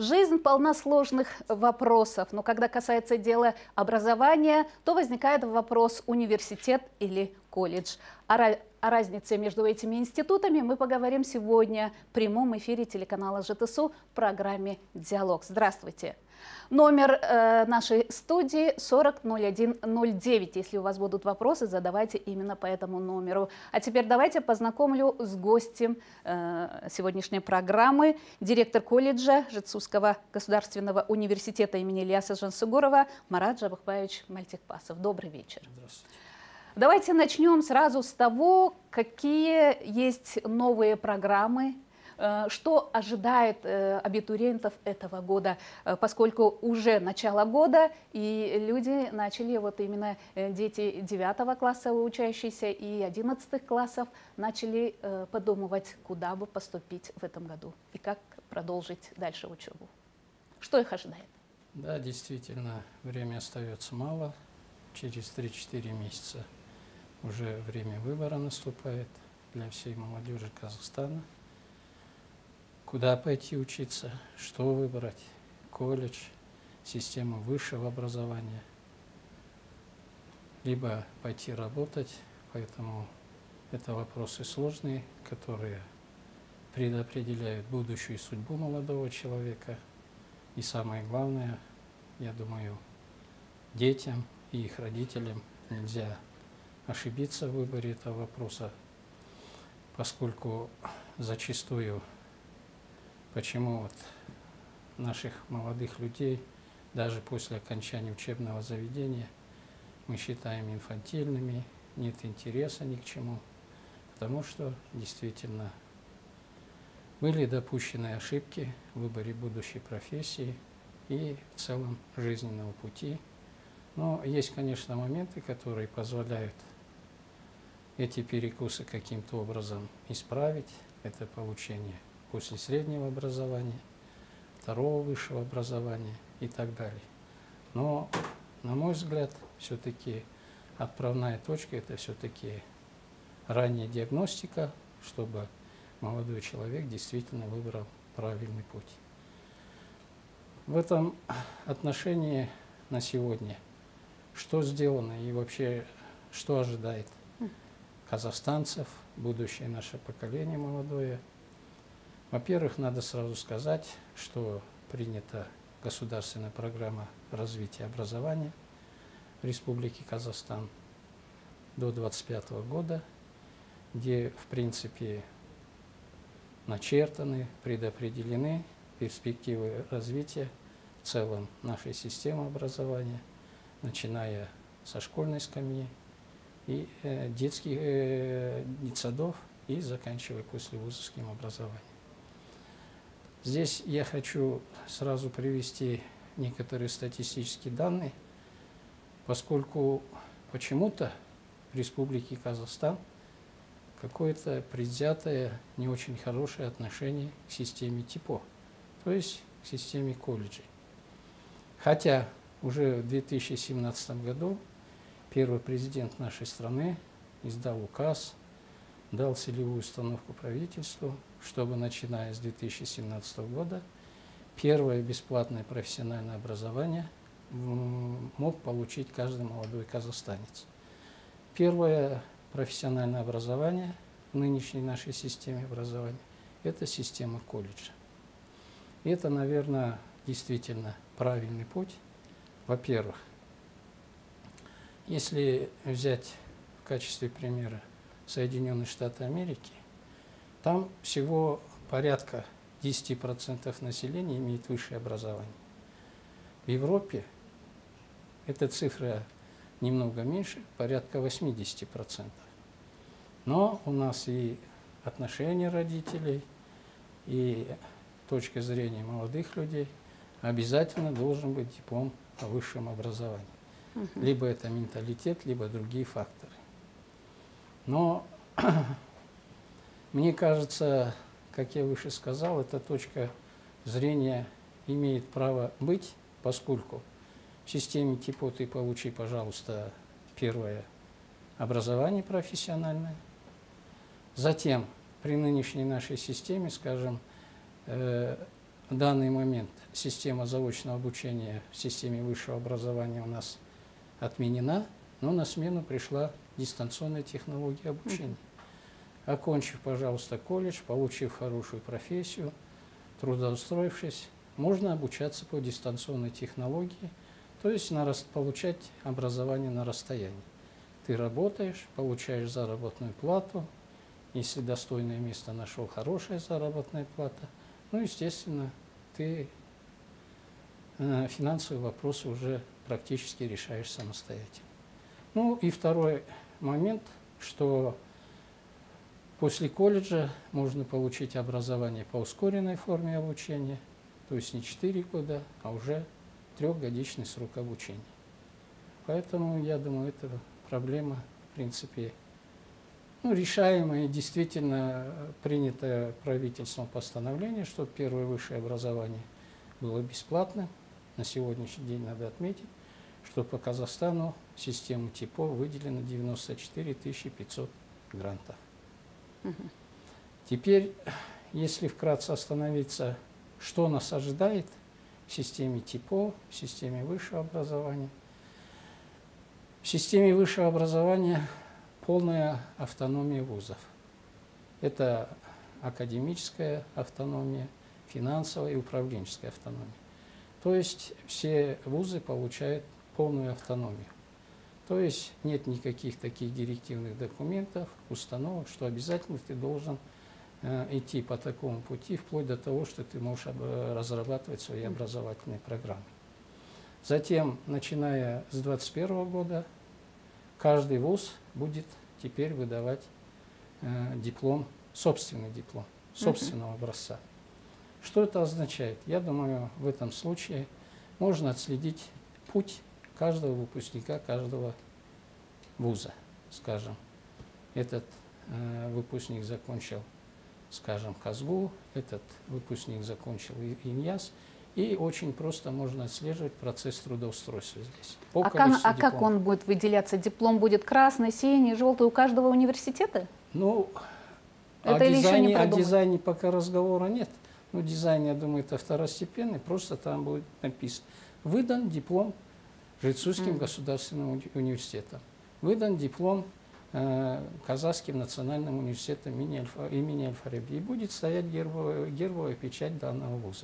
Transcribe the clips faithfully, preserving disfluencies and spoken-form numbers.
Жизнь полна сложных вопросов, но когда касается дела образования, то возникает вопрос университет или колледж. О, ra о разнице между этими институтами мы поговорим сегодня в прямом эфире телеканала ЖТСУ в программе «Диалог». Здравствуйте! Номер э, нашей студии сорок ноль один ноль девять. Если у вас будут вопросы, задавайте именно по этому номеру. А теперь давайте познакомлю с гостем э, сегодняшней программы. Директор колледжа Жетысуйского государственного университета имени Ильяса Жансугурова Марат Жабыкбаевич Мальтикпасов. Добрый вечер. Здравствуйте. Давайте начнем сразу с того, какие есть новые программы, что ожидает абитуриентов этого года, поскольку уже начало года, и люди начали, вот именно дети девятого класса учащиеся и одиннадцатых классов, начали подумывать, куда бы поступить в этом году и как продолжить дальше учебу. Что их ожидает? Да, действительно, время остается мало. Через три-четыре месяца уже время выбора наступает для всей молодежи Казахстана. Куда пойти учиться, что выбрать, колледж, систему высшего образования, либо пойти работать, поэтому это вопросы сложные, которые предопределяют будущую судьбу молодого человека. И самое главное, я думаю, детям и их родителям нельзя ошибиться в выборе этого вопроса, поскольку зачастую, почему вот наших молодых людей даже после окончания учебного заведения мы считаем инфантильными, нет интереса ни к чему, потому что действительно были допущены ошибки в выборе будущей профессии и в целом жизненного пути. Но есть, конечно, моменты, которые позволяют эти перекусы каким-то образом исправить. Это получение после среднего образования, второго высшего образования и так далее. Но, на мой взгляд, все-таки отправная точка – это все-таки ранняя диагностика, чтобы молодой человек действительно выбрал правильный путь. В этом отношении на сегодня что сделано и вообще что ожидает казахстанцев, будущее наше поколение молодое? Во-первых, надо сразу сказать, что принята государственная программа развития образования в Республике Казахстан до две тысячи двадцать пятого года, где, в принципе, начертаны, предопределены перспективы развития в целом нашей системы образования, начиная со школьной скамьи и э, детских э, детсадов и заканчивая послевузовским образованием. Здесь я хочу сразу привести некоторые статистические данные, поскольку почему-то в Республике Казахстан какое-то предвзятое, не очень хорошее отношение к системе ТИПО, то есть к системе колледжей. Хотя уже в две тысячи семнадцатом году первый президент нашей страны издал указ, дал целевую установку правительству, чтобы, начиная с две тысячи семнадцатого года, первое бесплатное профессиональное образование мог получить каждый молодой казахстанец. Первое профессиональное образование в нынешней нашей системе образования – это система колледжа. И это, наверное, действительно правильный путь. Во-первых, если взять в качестве примера Соединенные Штаты Америки, там всего порядка десяти процентов населения имеет высшее образование. В Европе эта цифра немного меньше, порядка восьмидесяти процентов. Но у нас и отношения родителей, и точка зрения молодых людей обязательно должен быть диплом о высшем образовании. Угу. Либо это менталитет, либо другие факторы. Но мне кажется, как я выше сказал, эта точка зрения имеет право быть, поскольку в системе ТИПО ты получи, пожалуйста, первое образование профессиональное. Затем при нынешней нашей системе, скажем, э, в данный момент система заочного обучения в системе высшего образования у нас отменена, но на смену пришла дистанционная технология обучения. Окончив, пожалуйста, колледж, получив хорошую профессию, трудоустроившись, можно обучаться по дистанционной технологии, то есть на, получать образование на расстоянии. Ты работаешь, получаешь заработную плату, если достойное место нашел, хорошая заработная плата, ну, естественно, ты э, финансовые вопросы уже практически решаешь самостоятельно. Ну и второй момент, что после колледжа можно получить образование по ускоренной форме обучения, то есть не четыре года, а уже трехгодичный срок обучения. Поэтому, я думаю, это проблема, в принципе, ну, решаемая. Действительно принято правительством постановление, чтобы первое высшее образование было бесплатным. На сегодняшний день надо отметить, что по Казахстану в систему ТИПО выделено девяносто четыре тысячи пятьсот грантов. Угу. Теперь, если вкратце остановиться, что нас ожидает в системе ТИПО, в системе высшего образования. В системе высшего образования полная автономия вузов. Это академическая автономия, финансовая и управленческая автономия. То есть все вузы получают полную автономию. То есть нет никаких таких директивных документов, установок, что обязательно ты должен э, идти по такому пути, вплоть до того, что ты можешь разрабатывать свои образовательные программы. Затем, начиная с две тысячи двадцать первого года, каждый вуз будет теперь выдавать э, диплом, собственный диплом, собственного образца. Что это означает? Я думаю, в этом случае можно отследить путь каждого выпускника, каждого вуза. Скажем, этот э, выпускник закончил, скажем, КАЗГУ, этот выпускник закончил ИНЯС, и очень просто можно отслеживать процесс трудоустройства здесь. А, как, а как он будет выделяться? Диплом будет красный, синий, желтый у каждого университета? Ну, это о, дизайне, о дизайне пока разговора нет. Ну, дизайн, я думаю, это второстепенный, просто там будет написано: выдан диплом Житсуйским mm. государственным уни университетом, выдан диплом э, Казахским национальным университетом имени, Альфа, имени Аль-Фараби, и будет стоять гербовая, гербовая печать данного вуза.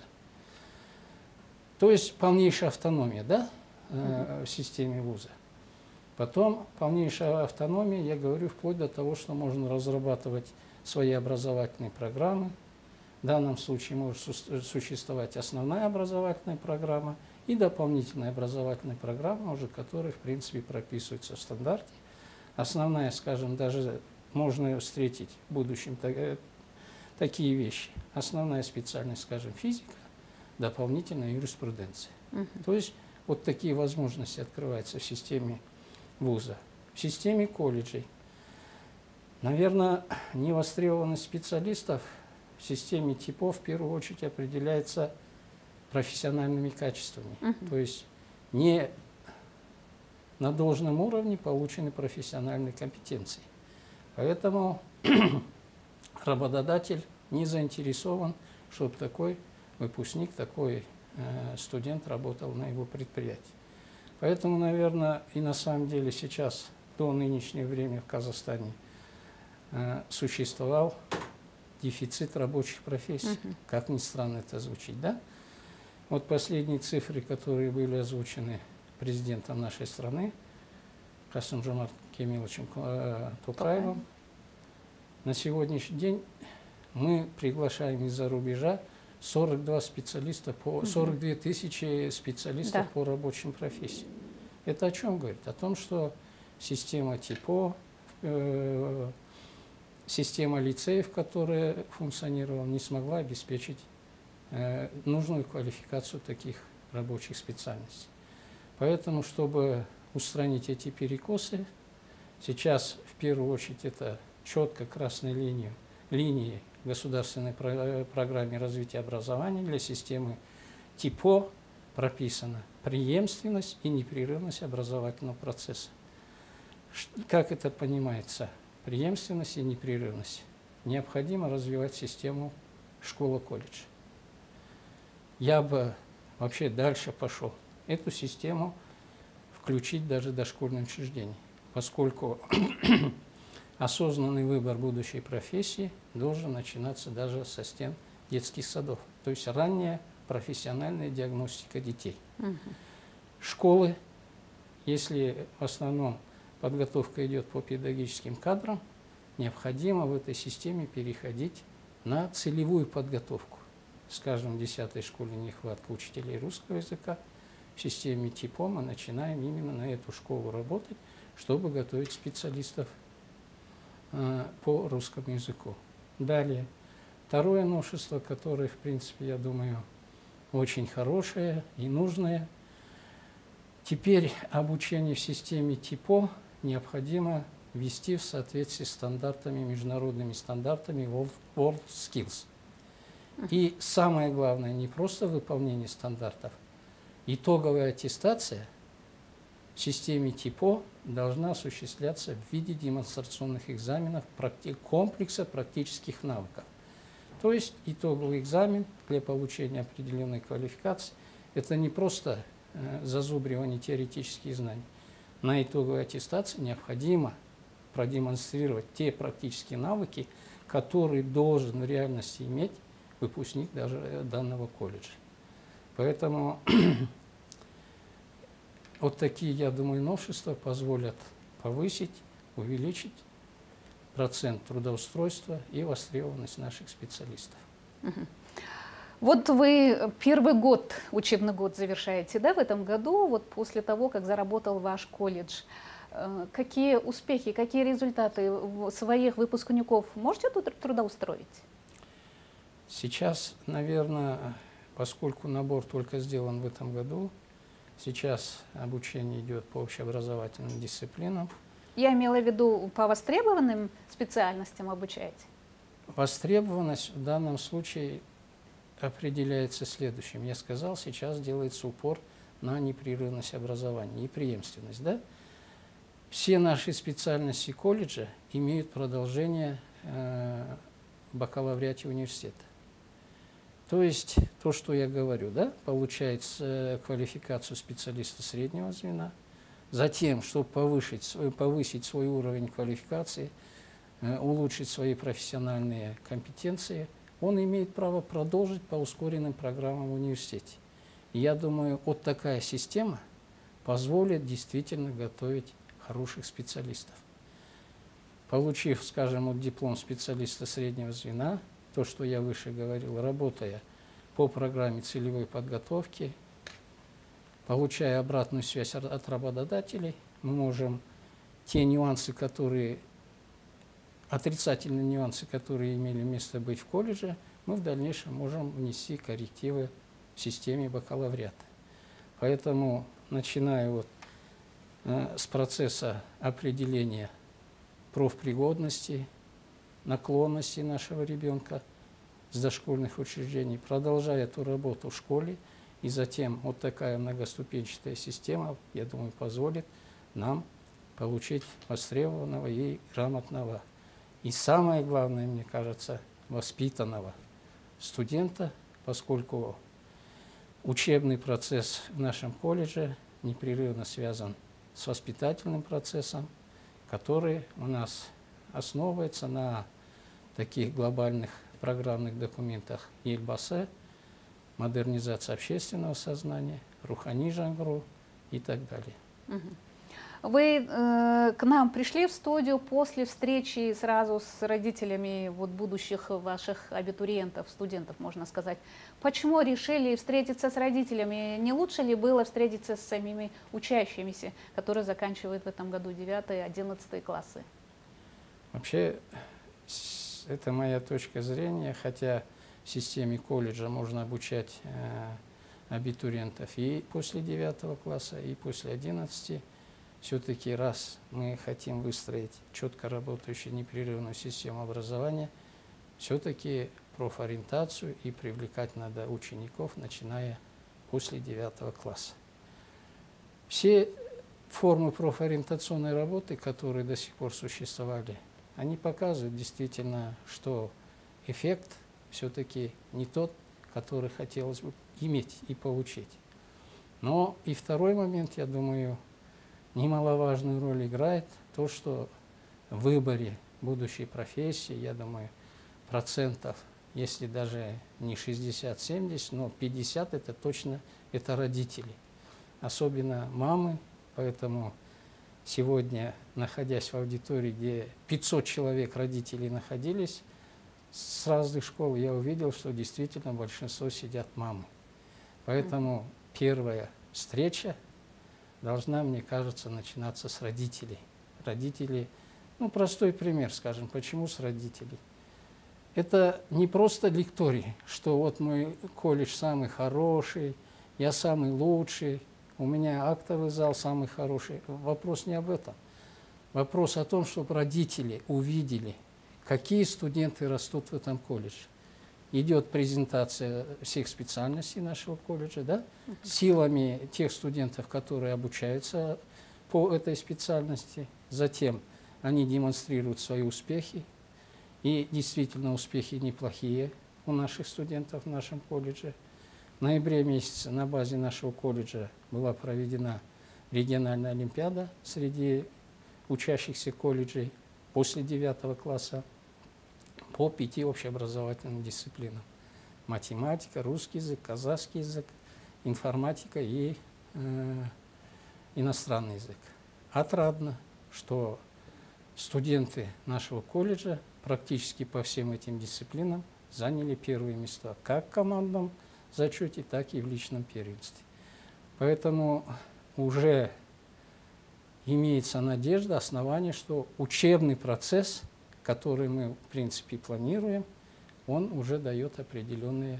То есть полнейшая автономия, да, э, mm. в системе вуза. Потом полнейшая автономия, я говорю, вплоть до того, что можно разрабатывать свои образовательные программы. В данном случае может существовать основная образовательная программа и дополнительная образовательная программа, уже которая, в принципе, прописывается в стандарте. Основная, скажем, даже можно встретить в будущем так, такие вещи. Основная специальность, скажем, физика, дополнительная юриспруденция. Uh-huh. То есть вот такие возможности открываются в системе вуза. В системе колледжей, наверное, невостребованность специалистов в системе ТИПО в первую очередь определяется профессиональными качествами. Uh-huh. То есть не на должном уровне получены профессиональные компетенции. Поэтому работодатель не заинтересован, чтобы такой выпускник, такой э, студент работал на его предприятии. Поэтому, наверное, и на самом деле сейчас, до нынешнего времени в Казахстане э, существовал дефицит рабочих профессий. Uh-huh. Как ни странно это звучит, да? Вот последние цифры, которые были озвучены президентом нашей страны, Касым-Жомарт Кемеловичем э, Токаевым, на сегодняшний день мы приглашаем из-за рубежа сорок два специалиста по, сорок две тысячи специалистов да. по рабочим профессиям. Это о чем говорит? О том, что система ТИПО, э, система лицеев, которая функционировала, не смогла обеспечить э, нужную квалификацию таких рабочих специальностей. Поэтому, чтобы устранить эти перекосы, сейчас в первую очередь это четко красной линию, линии государственной про программе развития образования для системы ТИПО прописана преемственность и непрерывность образовательного процесса. Как это понимается? Преемственность и непрерывность. Необходимо развивать систему школа-колледж. я бы вообще дальше пошел. Эту систему включить даже в дошкольное учреждение, поскольку осознанный выбор будущей профессии должен начинаться даже со стен детских садов. То есть ранняя профессиональная диагностика детей. Угу. Школы, если в основном подготовка идет по педагогическим кадрам, необходимо в этой системе переходить на целевую подготовку. Скажем, в десятой школе нехватка учителей русского языка. В системе ТИПО мы начинаем именно на эту школу работать, чтобы готовить специалистов э, по русскому языку. Далее, второе новшество, которое, в принципе, я думаю, очень хорошее и нужное. Теперь обучение в системе ТИПО необходимо ввести в соответствии с стандартами, международными стандартами World Skills. И самое главное, не просто выполнение стандартов, итоговая аттестация в системе ТИПО должна осуществляться в виде демонстрационных экзаменов комплекса практических навыков. То есть итоговый экзамен для получения определенной квалификации – это не просто э, зазубривание теоретических знаний. На итоговой аттестации необходимо продемонстрировать те практические навыки, которые должен в реальности иметь выпускник даже данного колледжа. Поэтому вот такие, я думаю, новшества позволят повысить, увеличить процент трудоустройства и востребованность наших специалистов. Вот вы первый год, учебный год завершаете, да, в этом году, вот после того, как заработал ваш колледж. Какие успехи, какие результаты своих выпускников можете тут трудоустроить? Сейчас, наверное, поскольку набор только сделан в этом году, сейчас обучение идет по общеобразовательным дисциплинам. Я имела в виду, по востребованным специальностям обучаете? Востребованность в данном случае определяется следующим. Я сказал, сейчас делается упор на непрерывность образования и преемственность. Да? Все наши специальности колледжа имеют продолжение э, в бакалавриате университета. То есть то, что я говорю, да, получается квалификацию специалиста среднего звена, затем, чтобы повысить, повысить свой уровень квалификации, э, улучшить свои профессиональные компетенции, он имеет право продолжить по ускоренным программам в университете. И я думаю, вот такая система позволит действительно готовить хороших специалистов. Получив, скажем, вот диплом специалиста среднего звена, то, что я выше говорил, работая по программе целевой подготовки, получая обратную связь от работодателей, мы можем те нюансы, которые, отрицательные нюансы, которые имели место быть в колледже, мы в дальнейшем можем внести коррективы в системе бакалавриата. Поэтому, начиная вот э, с процесса определения профпригодности, наклонности нашего ребенка с дошкольных учреждений, продолжая эту работу в школе, и затем вот такая многоступенчатая система, я думаю, позволит нам получить востребованного и грамотного, и самое главное, мне кажется, воспитанного студента, поскольку учебный процесс в нашем колледже непрерывно связан с воспитательным процессом, который у нас основывается на таких глобальных программных документах Елбасы, модернизация общественного сознания, Рухани Жаңғыру и так далее. Вы э, к нам пришли в студию после встречи сразу с родителями вот, будущих ваших абитуриентов, студентов, можно сказать. Почему решили встретиться с родителями? Не лучше ли было встретиться с самими учащимися, которые заканчивают в этом году девятый, одиннадцатый классы? Вообще, это моя точка зрения, хотя в системе колледжа можно обучать э, абитуриентов и после девятого класса, и после одиннадцати. Все-таки раз мы хотим выстроить четко работающую непрерывную систему образования, все-таки профориентацию и привлекать надо учеников, начиная после девятого класса. Все формы профориентационной работы, которые до сих пор существовали, они показывают действительно, что эффект все-таки не тот, который хотелось бы иметь и получить. Но и второй момент, я думаю, немаловажную роль играет то, что в выборе будущей профессии, я думаю, процентов, если даже не шестьдесят-семьдесят, но пятьдесят это точно это родители. Особенно мамы, поэтому сегодня, находясь в аудитории, где пятьсот человек родителей находились с разных школ, я увидел, что действительно большинство сидят мамы. Поэтому первая встреча должна, мне кажется, начинаться с родителей. Родители, ну, простой пример, скажем, почему с родителей? Это не просто лекторий, что вот мой колледж самый хороший, я самый лучший, у меня актовый зал самый хороший. Вопрос не об этом. Вопрос о том, чтобы родители увидели, какие студенты растут в этом колледже. Идет презентация всех специальностей нашего колледжа, да, силами тех студентов, которые обучаются по этой специальности. Затем они демонстрируют свои успехи. И действительно успехи неплохие у наших студентов в нашем колледже. В ноябре месяце на базе нашего колледжа была проведена региональная олимпиада среди учащихся колледжей после девятого класса по пяти общеобразовательным дисциплинам. Математика, русский язык, казахский язык, информатика и э, иностранный язык. Отрадно, что студенты нашего колледжа практически по всем этим дисциплинам заняли первые места, как в командном зачете, так и в личном первенстве. Поэтому уже имеется надежда, основание, что учебный процесс, который мы, в принципе, планируем, он уже дает определенные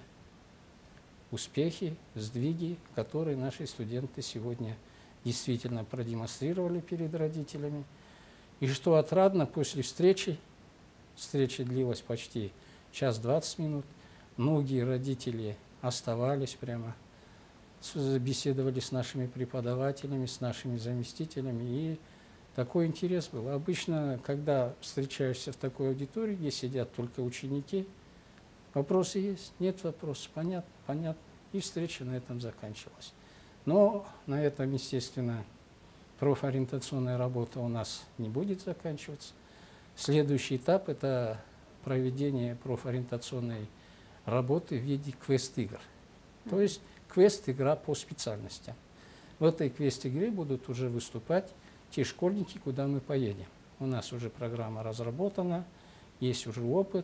успехи, сдвиги, которые наши студенты сегодня действительно продемонстрировали перед родителями. И что отрадно, после встречи, встреча длилась почти час двадцать минут, многие родители оставались прямо, беседовали с нашими преподавателями, с нашими заместителями, и такой интерес был. Обычно, когда встречаешься в такой аудитории, где сидят только ученики, вопросы есть, нет вопросов, понятно, понятно, и встреча на этом заканчивалась. Но на этом, естественно, профориентационная работа у нас не будет заканчиваться. Следующий этап – это проведение профориентационной работы в виде квест-игр. То есть квест-игра по специальностям. В этой квест-игре будут уже выступать те школьники, куда мы поедем. У нас уже программа разработана, есть уже опыт.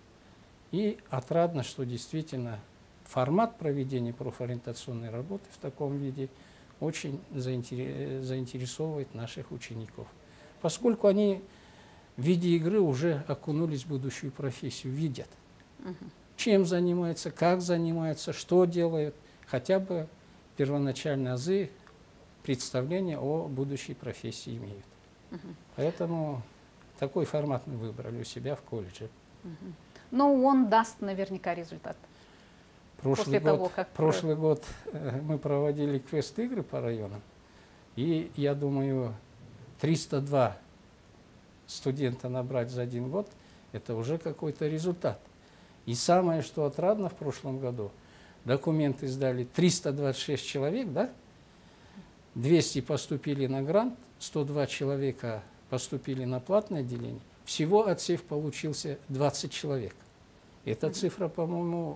И отрадно, что действительно формат проведения профориентационной работы в таком виде очень заинтересовывает наших учеников. Поскольку они в виде игры уже окунулись в будущую профессию, видят, угу. чем занимаются, как занимаются, что делают, хотя бы первоначальные азы представления о будущей профессии имеют. Угу. Поэтому такой формат мы выбрали у себя в колледже. Угу. Но он даст наверняка результат. Прошлый год, того, как... прошлый год мы проводили квест-игры по районам, и, я думаю, триста два студента набрать за один год – это уже какой-то результат. И самое, что отрадно в прошлом году, документы сдали триста двадцать шесть человек, да? двести поступили на грант, сто два человека поступили на платное отделение. Всего отсев получился двадцать человек. Эта цифра, по-моему,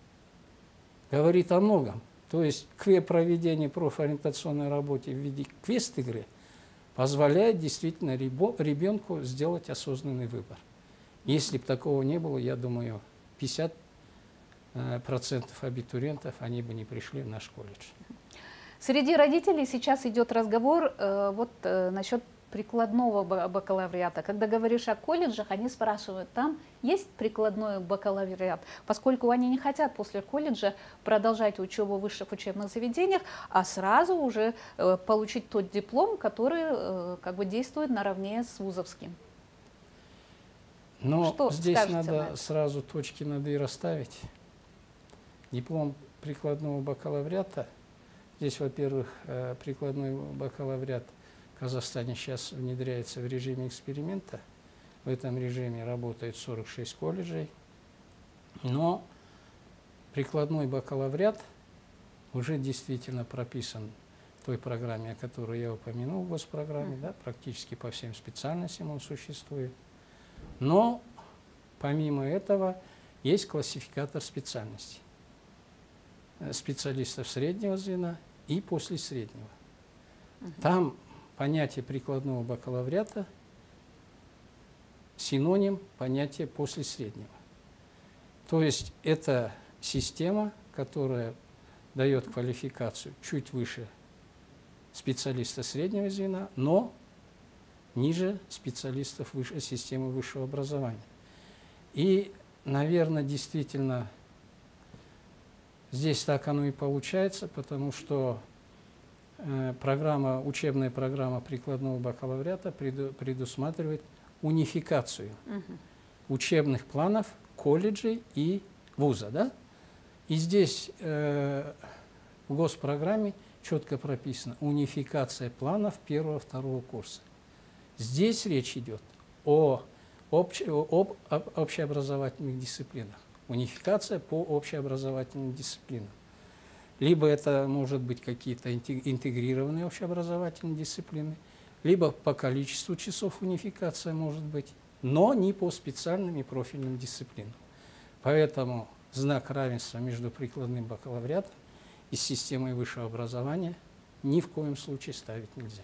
говорит о многом. То есть проведение профориентационной работы в виде квест-игры позволяет действительно ребенку сделать осознанный выбор. Если бы такого не было, я думаю, пятьдесят процентов абитуриентов, они бы не пришли в наш колледж. Среди родителей сейчас идет разговор э, вот, э, насчет прикладного бакалавриата. Когда говоришь о колледжах, они спрашивают, там есть прикладной бакалавриат, поскольку они не хотят после колледжа продолжать учебу в высших учебных заведениях, а сразу уже э, получить тот диплом, который э, как бы действует наравне с вузовским. Но что здесь надо на сразу точки над «и» расставить. Диплом прикладного бакалавриата, здесь, во-первых, прикладной бакалавриат в Казахстане сейчас внедряется в режиме эксперимента. В этом режиме работает сорок шесть колледжей. Но прикладной бакалавриат уже действительно прописан в той программе, о которой я упомянул, в госпрограмме, да, практически по всем специальностям он существует. Но помимо этого есть классификатор специальностей специалистов среднего звена и после среднего. Там понятие прикладного бакалавриата синоним понятия после среднего. То есть это система, которая дает квалификацию чуть выше специалиста среднего звена, но ниже специалистов выше, системы высшего образования. И, наверное, действительно, здесь так оно и получается, потому что э, программа, учебная программа прикладного бакалавриата преду, предусматривает унификацию угу. учебных планов колледжей и вуза. Да? И здесь э, в госпрограмме четко прописано унификация планов первого-второго курса. Здесь речь идет о, обще, об, об общеобразовательных дисциплинах. Унификация по общеобразовательным дисциплинам. Либо это может быть какие-то интегрированные общеобразовательные дисциплины, либо по количеству часов унификация может быть, но не по специальным и профильным дисциплинам. Поэтому знак равенства между прикладным бакалавриатом и системой высшего образования ни в коем случае ставить нельзя.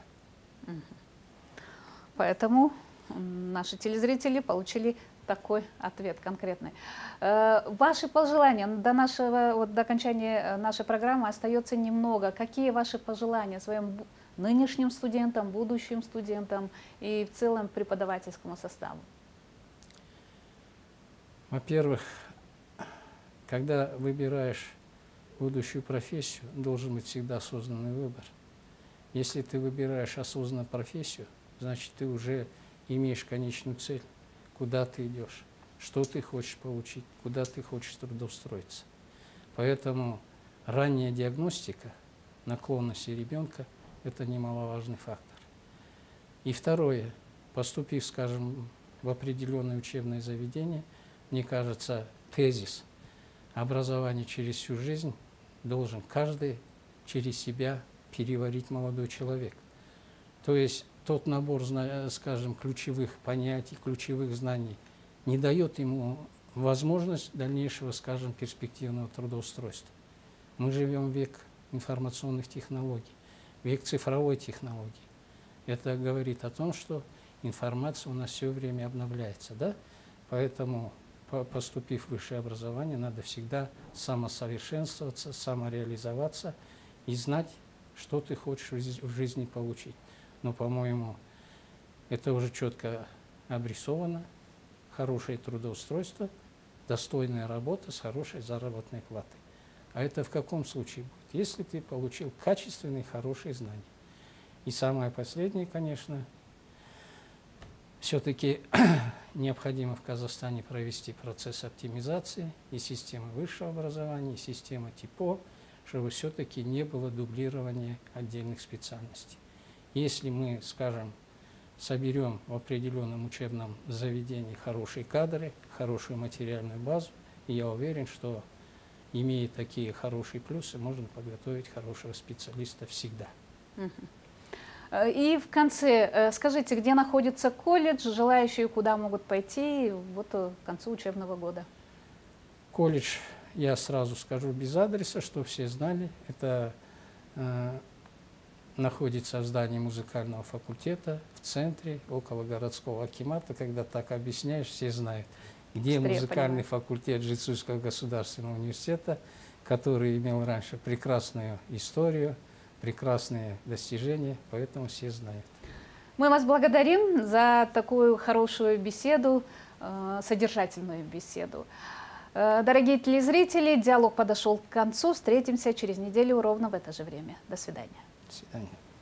Поэтому наши телезрители получили такой ответ конкретный. Ваши пожелания до нашего, вот, до окончания нашей программы остается немного. Какие ваши пожелания своим нынешним студентам, будущим студентам и в целом преподавательскому составу? Во-первых, когда выбираешь будущую профессию, должен быть всегда осознанный выбор. Если ты выбираешь осознанно профессию, значит, ты уже имеешь конечную цель. Куда ты идешь, что ты хочешь получить, куда ты хочешь трудоустроиться. Поэтому ранняя диагностика наклонности ребенка – это немаловажный фактор. И второе, поступив, скажем, в определенное учебное заведение, мне кажется, тезис образования через всю жизнь должен каждый через себя переварить молодой человек. То есть тот набор, скажем, ключевых понятий, ключевых знаний не дает ему возможность дальнейшего, скажем, перспективного трудоустройства. Мы живем в век информационных технологий, век цифровой технологии. Это говорит о том, что информация у нас все время обновляется. Да? Поэтому, поступив в высшее образование, надо всегда самосовершенствоваться, самореализоваться и знать, что ты хочешь в жизни получить. Но, по-моему, это уже четко обрисовано. Хорошее трудоустройство, достойная работа с хорошей заработной платой. А это в каком случае будет? Если ты получил качественные, хорошие знания. И самое последнее, конечно, все-таки необходимо в Казахстане провести процесс оптимизации и системы высшего образования, и системы ТИПО, чтобы все-таки не было дублирования отдельных специальностей. Если мы, скажем, соберем в определенном учебном заведении хорошие кадры, хорошую материальную базу, и я уверен, что, имея такие хорошие плюсы, можно подготовить хорошего специалиста всегда. И в конце, скажите, где находится колледж, желающие куда могут пойти вот к концу учебного года? Колледж, я сразу скажу без адреса, что все знали, это находится в здании музыкального факультета, в центре, около городского акимата. Когда так объясняешь, все знают, где Быстрее музыкальный понимаю. факультет Житсуйского государственного университета, который имел раньше прекрасную историю, прекрасные достижения, поэтому все знают. Мы вас благодарим за такую хорошую беседу, содержательную беседу. Дорогие телезрители, диалог подошел к концу. Встретимся через неделю ровно в это же время. До свидания. До свидания.